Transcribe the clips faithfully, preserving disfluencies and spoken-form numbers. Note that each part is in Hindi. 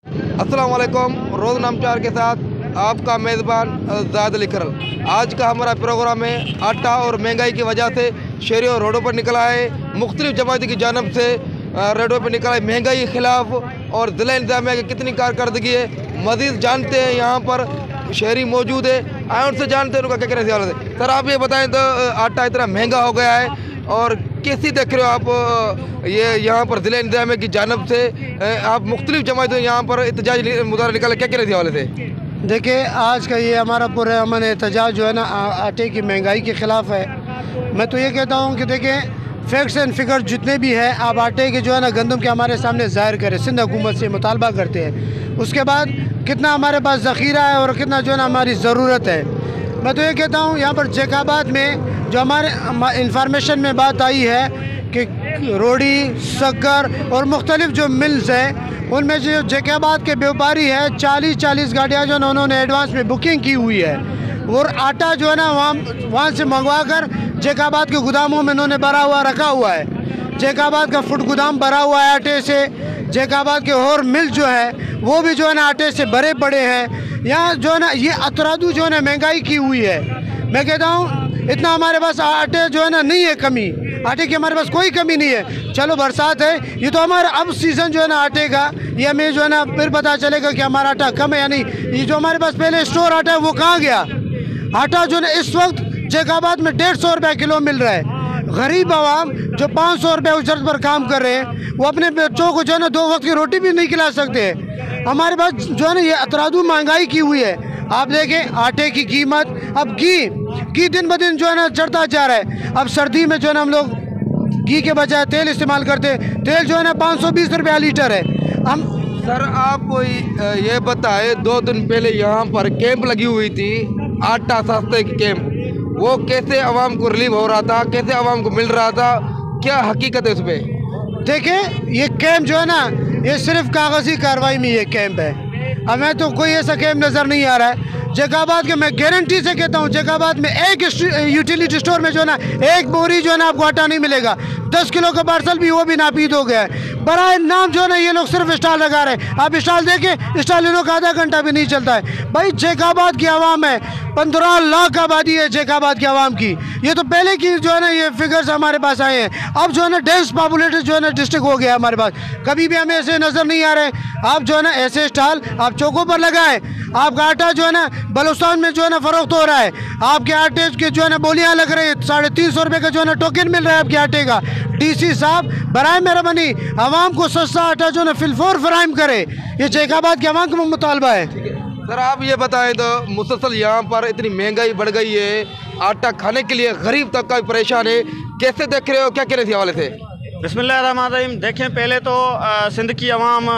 अस्सलाम वालेकुम। रोज़ नामचार के साथ आपका मेज़बान ज़ाहिद अली करल। आज का हमारा प्रोग्राम है आटा और महंगाई की वजह से शहरियों रोडों पर निकला है। मुख्तलिफ जमाती की जानब से रोडों पर निकला है महंगाई के ख़िलाफ़ और ज़िला इंतज़ामिया की कितनी कारकर्दगी है। मज़ीद जानते हैं यहाँ पर शहरी मौजूद है, आए उनसे जानते हैं उनका क्या कहने से। सर आप ये बताएं तो आटा इतना महंगा हो गया है और कैसी देख रहे हो आप ये यहाँ पर ज़िला इंतज़ामिया की जानब से आप मुख्तलिफ जमातों यहाँ पर एहतजाज मुजाहरा निकाला, क्या कहने के हवाले से? देखिए आज का ये हमारा पूरे अमन एहतजाज जो है ना आटे की महंगाई के ख़िलाफ़ है। मैं तो ये कहता हूँ कि देखें फैक्ट्स एंड फिगर जितने भी हैं आप आटे के जो है ना गंदम के हमारे सामने ज़ाहिर करें। सिंध हुकूमत से मुतालबा करते हैं, उसके बाद कितना हमारे पास ज़ख़ीरा है और कितना जो है ना हमारी ज़रूरत है। मैं तो ये कहता हूँ यहाँ पर जैकाबाद में जो हमारे इंफॉर्मेशन में बात आई है कि रोड़ी शक्कर और मुख्तलिफ जो मिल्स हैं उनमें जो जैकाबाद के व्यापारी है चालीस चालीस गाड़ियाँ जो है उन्होंने एडवांस में बुकिंग की हुई है और आटा जो है ना वहाँ वहाँ से मंगवा कर जैकाबाद के गोदामों में उन्होंने भरा हुआ रखा हुआ है। जैकाबाद का फुट गोदाम भरा हुआ है आटे से। जैकाबाद के और मिल जो है वो भी जो है ना आटे से भरे पड़े हैं। यहाँ जो है ना ये अतरादू जो है ना महंगाई की हुई है। मैं कहता हूँ इतना हमारे पास आटे जो है ना नहीं है कमी, आटे की हमारे पास कोई कमी नहीं है। चलो बरसात है, ये तो हमारा अब सीज़न जो है ना आटे का, ये हमें जो है ना फिर पता चलेगा कि हमारा आटा कम है या नहीं। ये जो हमारे पास पहले स्टोर आटा है वो कहाँ गया? आटा जो है इस वक्त जैकाबाद में डेढ़ सौ रुपये किलो मिल रहा है। गरीब आवाम जो पाँच सौ रुपये उजरत पर काम कर रहे हैं वो अपने बच्चों को जो है ना दो वक्त की रोटी भी नहीं खिला सकते हैं। हमारे पास जो है ना ये अतरादू महंगाई की हुई है। आप देखें आटे की कीमत, अब घी घी दिन ब दिन जो है ना चढ़ता जा रहा है। अब सर्दी में जो है ना हम लोग घी के बजाय तेल इस्तेमाल करते हैं, तेल जो है ना पाँच सौ बीस रुपया लीटर है। हम सर आप ये बताए दो दिन पहले यहाँ पर कैंप लगी हुई थी आटा सस्ते की कैंप, वो कैसे आवाम को रिलीव हो रहा था, कैसे आवाम को मिल रहा था, क्या हकीकत है उस पर? देखें ये कैंप जो है ना ये सिर्फ कागजी कार्रवाई में ये कैंप है, हमें तो कोई ऐसा कैंप नज़र नहीं आ रहा है। जैकाबाद के मैं गारंटी से कहता हूँ जैकाबाद में एक यूटिलिटी स्टोर में जो है ना एक बोरी जो है ना आपको आटा नहीं मिलेगा। दस किलो का पार्सल भी वो भी नापीद हो गया है। बराए नाम जो है ना ये लोग सिर्फ स्टॉल लगा रहे हैं। आप स्टॉल देखें, स्टॉल इन लोग का आधा घंटा भी नहीं चलता है। भाई जैकाबाद की आवाम है, पंद्रह लाख आबादी है जैकाबाद की आवाम की। ये तो पहले की जो है ना ये फिगर्स हमारे पास आए हैं। अब जो है ना डेंस पॉपुलेटेड जो है ना डिस्ट्रिक्ट हो गया हमारे पास। कभी भी हमें ऐसे नज़र नहीं आ रहे। आप जो है ना ऐसे स्टॉल आप चौकों पर लगाए, आपका आटा जो है ना बलूचिस्तान में जो है ना फरोख्त हो रहा है। आपके आटे के जो है ना बोलियाँ लग रही है, साढ़े तीन सौ रुपये का जो है ना टोकन मिल रहा है आपके आटे का। डीसी साहब बराए मेहरबानी आवाम को सस्ता आटा जो है ना फिलफोर फराहम करे, ये जैकाबाद के आवाम का मुतालबा है। सर आप ये बताएं तो मुसलसल यहाँ पर इतनी महंगाई बढ़ गई है, आटा खाने के लिए गरीब तबका भी परेशान है, कैसे देख रहे हो, क्या कह रहे थे हवाले से? बिस्मिल्लाहिर्रहमानिर्रहीम। देखें पहले तो आ, सिंध की आवाम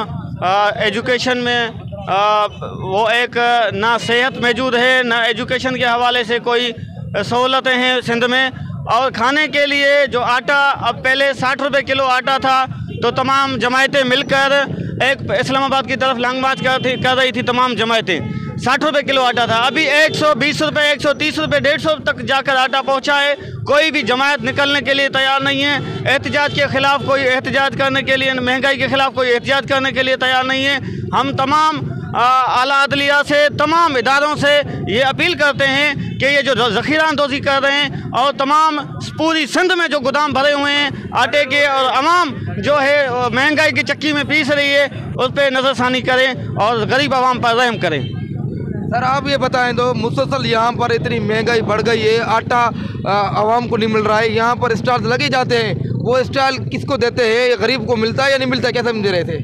एजुकेशन में आ, वो एक ना सेहत मौजूद है, ना एजुकेशन के हवाले से कोई सहूलतें हैं सिंध में। और खाने के लिए जो आटा अब पहले साठ रुपये किलो आटा था तो तमाम जमायतें मिलकर एक इस्लामाबाद की तरफ लॉन्ग मार्च कर थी कर रही थी तमाम जमायतें। साठ रुपये किलो आटा था, अभी एक सौ बीस रुपये एक सौ तीस रुपये डेढ़ सौ तक जाकर आटा पहुंचा है। कोई भी जमायत निकलने के लिए तैयार नहीं है। एहतजाज के ख़िलाफ़ कोई एहतजाज करने के लिए, महंगाई के ख़िलाफ़ कोई एहतजाज करने के लिए तैयार नहीं है। हम तमाम आला अदलिया से, तमाम इदारों से ये अपील करते हैं कि ये जो ज़ख़ीरा अंदोज़ी कर रहे हैं और तमाम पूरी सिंध में जो गोदाम भरे हुए हैं आटे के और आवाम जो है महंगाई की चक्की में पीस रही है उस पर नज़रसानी करें और गरीब आवाम पर रहम करें। सर आप ये बताएं तो मुसलसल यहाँ पर इतनी महंगाई बढ़ गई है, आटा आवाम को नहीं मिल रहा है, यहाँ पर स्टॉल लगे जाते हैं, वो स्टॉल किसको देते हैं? गरीब को मिलता है या नहीं मिलता, क्या समझ रहे थे?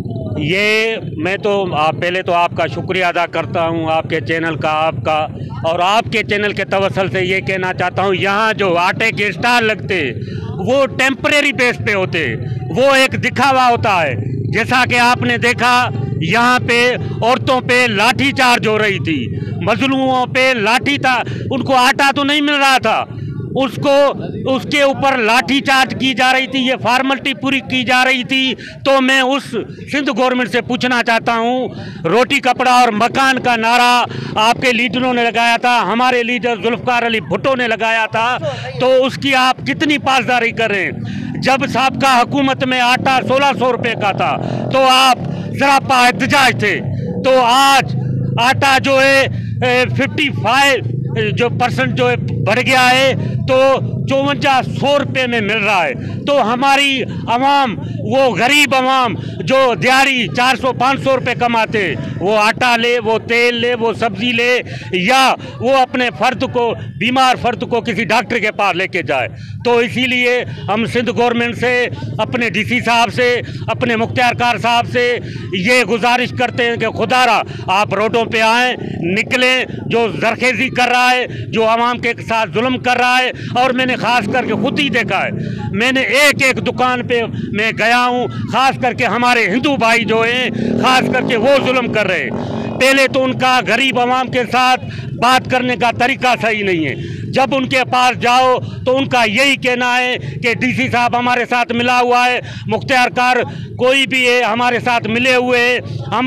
ये मैं तो आप पहले तो आपका शुक्रिया अदा करता हूँ, आपके चैनल का, आपका और आपके चैनल के तवसल से ये कहना चाहता हूँ यहाँ जो आटे के स्टॉल लगते वो टेम्परेरी बेस पे होते, वो एक दिखावा होता है। जैसा कि आपने देखा यहाँ पे औरतों पे लाठी चार्ज हो रही थी, मजलूमों पे लाठी था, उनको आटा तो नहीं मिल रहा था, उसको उसके ऊपर लाठी चार्ज की जा रही थी, ये फॉर्मेलिटी पूरी की जा रही थी। तो मैं उस सिंध गवर्नमेंट से पूछना चाहता हूँ, रोटी कपड़ा और मकान का नारा आपके लीडरों ने लगाया था, हमारे लीडर जुल्फ़िकार अली भुट्टो ने लगाया था, तो उसकी आप कितनी पासदारी करें? जब साबका हुकूमत में आटा सोलह सौ रुपये का था तो आप सरापा एहतजाज थे। तो आज आटा जो है फिफ्टी फाइव जो परसेंट जो है बढ़ गया है, तो चौवंजा सौ रुपये में मिल रहा है। तो हमारी आवाम, वो गरीब आवाम जो दिहाड़ी चार सौ पाँच सौ रुपये कमाते, वो आटा ले, वो तेल ले, वो सब्जी ले, या वो अपने फ़र्द को, बीमार फ़र्द को किसी डॉक्टर के पास लेके जाए। तो इसीलिए हम सिंध गवर्नमेंट से, अपने डीसी साहब से, अपने मुख्तियार कार साहब से ये गुजारिश करते हैं कि खुदारा आप रोडों पे आएँ, निकलें। जो जरखेज़ी कर रहा है, जो आवाम के साथ जुल्म कर रहा है, और मैंने ख़ास करके खुद ही देखा है, मैंने एक एक दुकान पे मैं गया हूँ, ख़ास करके हमारे हिंदू भाई जो हैं, ख़ास करके वो जुल्म कर रहे हैं। पहले तो उनका गरीब आवाम के साथ बात करने का तरीका सही नहीं है। जब उनके पास जाओ तो उनका यही कहना है कि डीसी साहब हमारे साथ मिला हुआ है, मुख्तियार कार कोई भी है हमारे साथ मिले हुए है,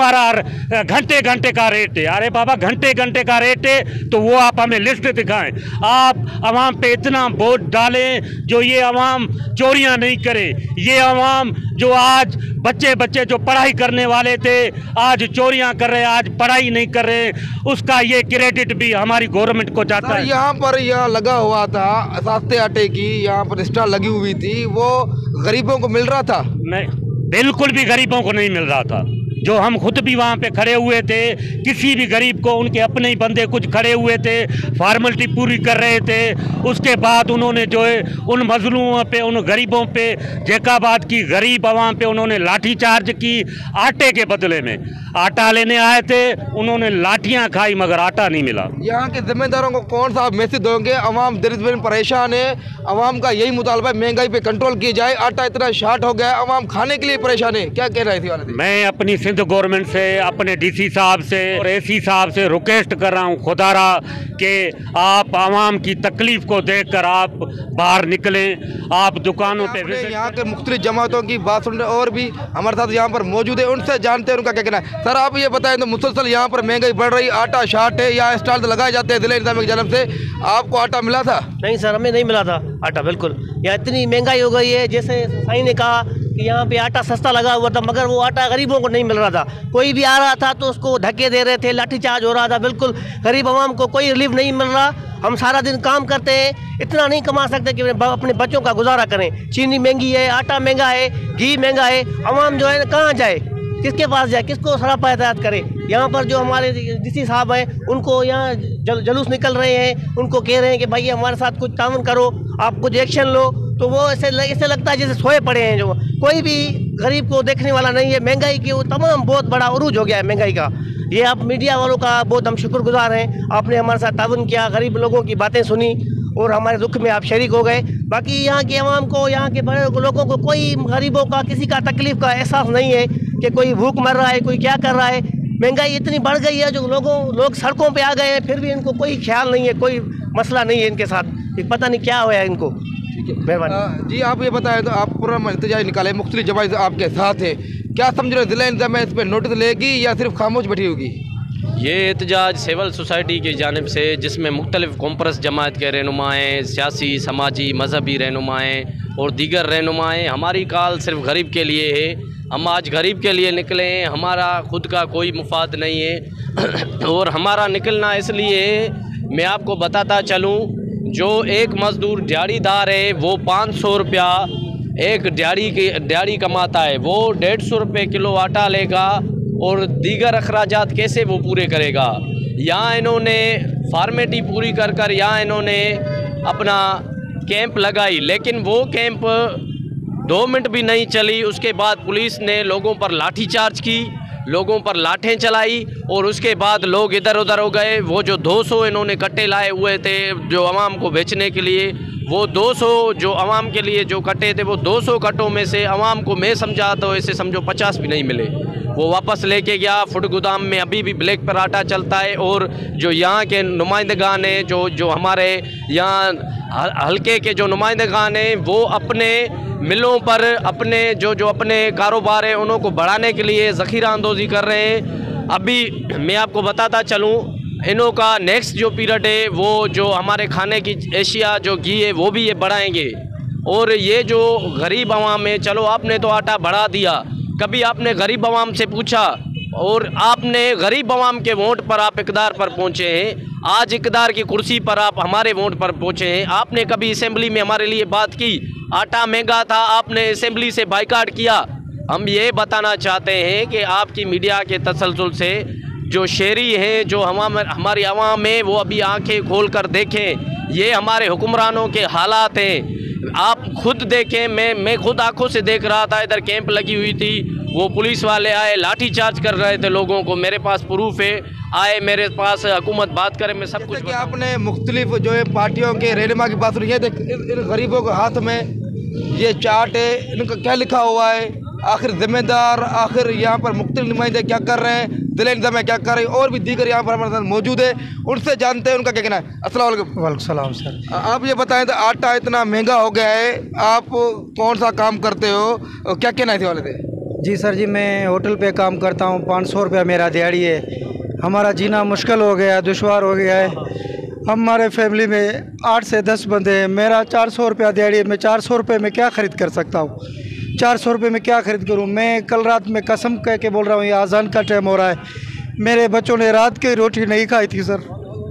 हमारा घंटे घंटे का रेट है। अरे बाबा, घंटे घंटे का रेट है तो वो आप हमें लिस्ट दिखाएं। आप आवाम पे इतना बोझ डालें जो ये आवाम चोरियां नहीं करे। ये आवाम जो आज बच्चे बच्चे जो पढ़ाई करने वाले थे, आज चोरियां कर रहे हैं, आज पढ़ाई नहीं कर रहे, उसका ये क्रेडिट भी हमारी गवर्नमेंट को जाता है। यहाँ पर यहाँ लगा हुआ था सस्ते आटे की, यहाँ पर स्टाल लगी हुई थी, वो गरीबों को मिल रहा था? नहीं, बिल्कुल भी गरीबों को नहीं मिल रहा था। जो हम खुद भी वहाँ पे खड़े हुए थे, किसी भी गरीब को, उनके अपने ही बंदे कुछ खड़े हुए थे, फॉर्मेलिटी पूरी कर रहे थे। उसके बाद उन्होंने जो है उन मजलूमों पे, उन गरीबों पे, जैकाबाद की गरीब आवाम पे उन्होंने लाठी चार्ज की। आटे के बदले में आटा लेने आए थे, उन्होंने लाठियाँ खाई मगर आटा नहीं मिला। यहाँ के जिम्मेदारों को कौन सा मैसेज दोगे? अवाम दरिद्र परेशान है, अवाम का यही मुतालबा है महंगाई पे कंट्रोल की जाए। आटा इतना शार्ट हो गया, अवाम खाने के लिए परेशान है। क्या कह रहे थे? मैं अपनी सिंध गवर्नमेंट से, अपने डीसी साहब से और एसी साहब से रिक्वेस्ट कर रहा हूँ खुदारा कि आप आवाम की तकलीफ को देखकर आप बाहर निकलें, आप दुकानों पे विजिट। यहाँ के मुख्तलिफ जमातों की बात सुन रहे, और भी हमारे साथ यहाँ पर मौजूद है, उनसे जानते हैं उनका क्या कहना है। सर, आप ये बताएं तो मुसलसल यहाँ पर महंगाई बढ़ रही, आटा शार्ट है, यहाँ स्टॉल लगाए जाते हैं जिला इंतजामिया की जानब से, आपको आटा मिला था? नहीं सर, हमें नहीं मिला था आटा। बिल्कुल, यहाँ इतनी महंगाई हो गई है, जैसे साईं ने कहा कि यहाँ पे आटा सस्ता लगा हुआ था, मगर वो आटा गरीबों को नहीं मिल रहा था। कोई भी आ रहा था तो उसको धक्के दे रहे थे, लाठीचार्ज हो रहा था। बिल्कुल गरीब आवाम को कोई रिलीफ नहीं मिल रहा। हम सारा दिन काम करते हैं, इतना नहीं कमा सकते कि अपने बच्चों का गुजारा करें। चीनी महंगी है, आटा महंगा है, घी महंगा है। आवाम जो है कहाँ जाए, किसके पास जाए, किसको सरापा एहतियात करे? यहाँ पर जो हमारे डीसी साहब हैं, उनको यहाँ जल, जलूस निकल रहे हैं, उनको कह रहे हैं कि भाई हमारे साथ कुछ ताउन करो, आप कुछ एक्शन लो। तो वो ऐसे ऐसे लगता है जैसे सोए पड़े हैं। जो कोई भी गरीब को देखने वाला नहीं है। महंगाई की वो तमाम बहुत बड़ा उरूज हो गया है महंगाई का। ये आप मीडिया वालों का बहुत हम शुक्रगुजार हैं, आपने हमारे साथ ताउन किया, गरीब लोगों की बातें सुनी और हमारे दुख में आप शरीक हो गए। बाकी यहाँ के अवाम को, यहाँ के बड़े लोगों को, कोई गरीबों का किसी का तकलीफ का एहसास नहीं है कि कोई भूख मर रहा है, कोई क्या कर रहा है। महंगाई इतनी बढ़ गई है, जो लोगों लोग सड़कों पे आ गए हैं, फिर भी इनको कोई ख्याल नहीं है, कोई मसला नहीं है इनके साथ। पता नहीं क्या हुआ है इनको। जी, आप ये बताएं तो आप पूरा एहतजाज निकाले, मुख्तलिफ जमात आपके साथ है, क्या समझ रहे जिला इंतजामिया इस पर नोटिस लेगी या सिर्फ खामोश बैठी होगी? ये एहतजाज सिविल सोसाइटी की जानिब से, जिसमें मुख्तलिफ कॉम्प्रेस जमात के रहनुमाएँ, सियासी समाजी मजहबी रहनुमाएँ और दीगर रहनुमाएँ, हमारी कॉल सिर्फ गरीब के लिए है। हम आज गरीब के लिए निकले हैं, हमारा खुद का कोई मुफाद नहीं है और हमारा निकलना इसलिए है। मैं आपको बताता चलूँ, जो एक मज़दूर दिहाड़ीदार है वो पाँच सौ रुपया एक दिहाड़ी की दिहाड़ी कमाता है, वो डेढ़ सौ रुपये किलो आटा लेगा और दीगर अखराजात कैसे वो पूरे करेगा। यहाँ इन्होंने फार्मेलिटी पूरी कर कर यहाँ इन्होंने अपना कैंप लगाई, लेकिन वो कैंप दो मिनट भी नहीं चली, उसके बाद पुलिस ने लोगों पर लाठीचार्ज की, लोगों पर लाठें चलाई और उसके बाद लोग इधर उधर हो गए। वो जो दो सौ इन्होंने कट्टे लाए हुए थे जो आवाम को बेचने के लिए, वो दो सौ जो आवाम के लिए जो कट्टे थे, वो दो सौ कट्टों में से आवाम को मैं समझा तो ऐसे समझो पचास भी नहीं मिले। वो वापस लेके गया। फुट गोदाम में अभी भी ब्लैक पर आटा चलता है और जो यहाँ के नुमाइंदगान हैं, जो जो हमारे यहाँ हल्के के जो नुमाइंदगान हैं, वो अपने मिलों पर अपने जो जो अपने कारोबार है उनको बढ़ाने के लिए ज़ख़ीरा अंदोज़ी कर रहे हैं। अभी मैं आपको बताता चलूँ, इन्हों का नेक्स्ट जो पीरियड है वो जो हमारे खाने की एशिया जो घी है वो भी ये बढ़ाएंगे। और ये जो गरीब आवाम है, चलो आपने तो आटा बढ़ा दिया, कभी आपने गरीब आवाम से पूछा? और आपने गरीब आवाम के वोट पर आप इक़्तिदार पर पहुँचे हैं, आज इक़्तिदार की कुर्सी पर आप हमारे वोट पर पहुँचे हैं। आपने कभी असेंबली में हमारे लिए बात की? आटा महंगा था, आपने असेंबली से बाइकाट किया। हम ये बताना चाहते हैं कि आपकी मीडिया के तसलसल से जो शहरी हैं, जो हम हमारी आवाम है, वो अभी आंखें खोल कर देखें। ये हमारे हुक्मरानों के हालात हैं, आप खुद देखें। मैं मैं खुद आंखों से देख रहा था, इधर कैंप लगी हुई थी, वो पुलिस वाले आए, लाठी चार्ज कर रहे थे लोगों को। मेरे पास प्रूफ है, आए मेरे पास, हुकूमत बात करे, मैं सब कुछ। कि आपने मुख्तलिफ जो है पार्टियों के रहनुमा की बात सुनी है, देख इन गरीबों के हाथ में ये चार्ट है, इनका क्या लिखा हुआ है, आखिर जिम्मेदार, आखिर यहाँ पर मुख्तलिफ नुमाइंदे क्या कर रहे हैं, दिले इंतजाम क्या कर रहे हैं, और भी दीगर यहाँ पर हमारे साथ मौजूद है, उनसे जानते हैं उनका क्या कहना है। अस्सलाम वालेकुम। वालेकुम सलाम सर। आप ये बताएं तो आटा इतना महंगा हो गया है, आप कौन सा काम करते हो, क्या कहना है इस वाले से? जी सर जी, मैं होटल पे काम करता हूँ, पाँच सौ रुपया मेरा दिहाड़ी है। हमारा जीना मुश्किल हो गया है, दुश्वार हो गया है। हमारे फैमिली में आठ से दस बंदे हैं, मेरा चार सौ रुपया दिहाड़ी है। मैं चार सौ रुपये में क्या ख़रीद कर सकता हूँ? चार सौ रुपये में क्या ख़रीद करूँ? मैं कल रात में कसम कह के बोल रहा हूँ, ये अज़ान का टाइम हो रहा है, मेरे बच्चों ने रात की रोटी नहीं खाई थी सर।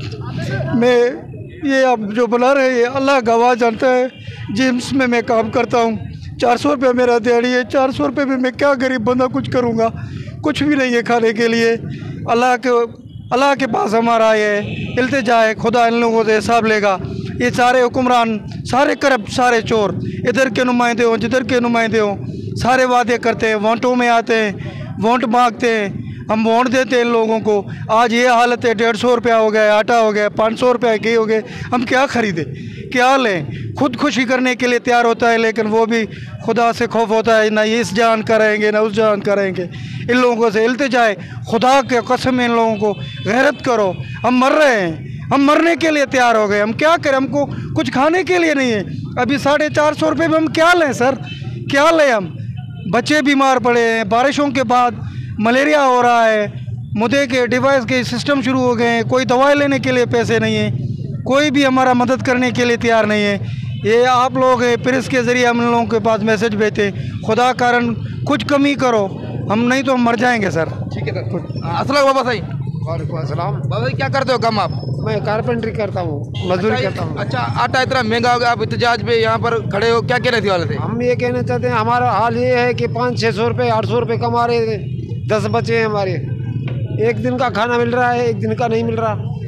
मैं ये अब जो बुला रहे हैं, अल्लाह गवाह जानता है, जिम्स में मैं काम करता हूँ, चार सौ रुपये मेरा दिहाड़ी है। चार सौ रुपये में मैं क्या गरीब बंदा कुछ करूँगा? कुछ भी नहीं है खाने के लिए। अल्लाह के अल्लाह के पास हमारा ये इल्तिजा है, खुदा इन लोगों से हिसाब लेगा। ये सारे हुक्मरान, सारे करप्ट, सारे चोर, इधर के नुमाइंदे हों, जिधर के नुमाइंदे हों, सारे वादे करते हैं, वोटों में आते हैं, वोट मांगते हैं, हम वोट देते हैं इन लोगों को। आज ये हालत है, डेढ़ सौ रुपया हो गया, आटा हो गया, पाँच सौ रुपया के हो गए, हम क्या ख़रीदें, क्या लें? खुद खुशी करने के लिए तैयार होता है, लेकिन वो भी खुदा से खौफ होता है, ना इस जान करेंगे ना उस जान करेंगे। इन लोगों से इल्तिजा है, खुदा के कसम इन लोगों को गैरत करो। हम मर रहे हैं, हम मरने के लिए तैयार हो गए, हम क्या करें? हमको कुछ खाने के लिए नहीं है। अभी साढ़े चार सौ रुपये में हम क्या लें सर, क्या लें? हम बच्चे बीमार पड़े हैं, बारिशों के बाद मलेरिया हो रहा है, मुद्दे के डिवाइस के सिस्टम शुरू हो गए हैं, कोई दवाई लेने के लिए पैसे नहीं है, कोई भी हमारा मदद करने के लिए तैयार नहीं है। ये आप लोग प्रेस के ज़रिए हम लोगों के पास मैसेज भेजते, खुदा कारण कुछ कमी करो, हम नहीं तो हम मर जाएंगे सर। ठीक है सर। अस्सलाम बाबा साईं। वालेकुम अस्सलाम। बाबा जी क्या करते हो काम आप? मैं कारपेंटरी करता हूँ, मजदूरी अच्छा, करता हूँ। अच्छा, आटा इतना महंगा हो गया, आप इत्तेजाज पे यहाँ पर खड़े हो, क्या कहने थे वाले थे? हम ये कहना चाहते हैं, हमारा हाल ये है कि पाँच छः सौ रुपये आठ सौ रुपये कमा रहे थे, दस बच्चे हैं हमारे, एक दिन का खाना मिल रहा है, एक दिन का नहीं मिल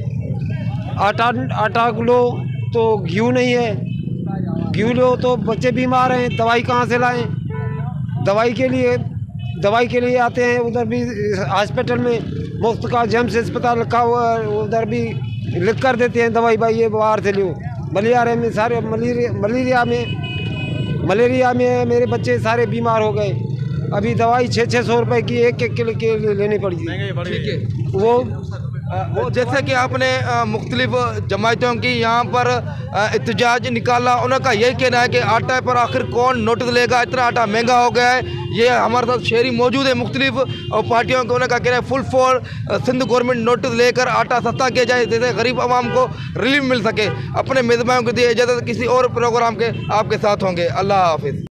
रहा। आटा आटा लो तो घी नहीं है, घी लो तो बच्चे बीमार हैं, दवाई कहाँ से लाएं? दवाई के लिए दवाई के लिए आते हैं, उधर भी हॉस्पिटल में मुफ्त का जेम्स अस्पताल रखा हुआ है, उधर भी लिख कर देते हैं दवाई, भाई ये बाहर से लो। मलेरिया में सारे मलेरिया मलेरिया में मलेरिया में मेरे बच्चे सारे बीमार हो गए। अभी दवाई छः छः सौ रुपये की एक एक किलो के लेनी पड़ी। ठीक है। वो वो जैसे कि आपने मुख्तलिफ जमातों की यहाँ पर एहतजाज निकाला, उनका यही कहना है कि आटा पर आखिर कौन नोटिस लेगा, इतना आटा महंगा हो गया है। ये हमारे साथ शहरी मौजूद है मुख्तलिफ पार्टियों के, उनका कहना है full for Sindh government notice लेकर आटा सस्ता किया जाए, जैसे गरीब आवाम को रिलीफ मिल सके। अपने मेज़बानों को दिए इजाज़त, किसी और प्रोग्राम के आपके साथ होंगे। अल्लाह हाफिज़।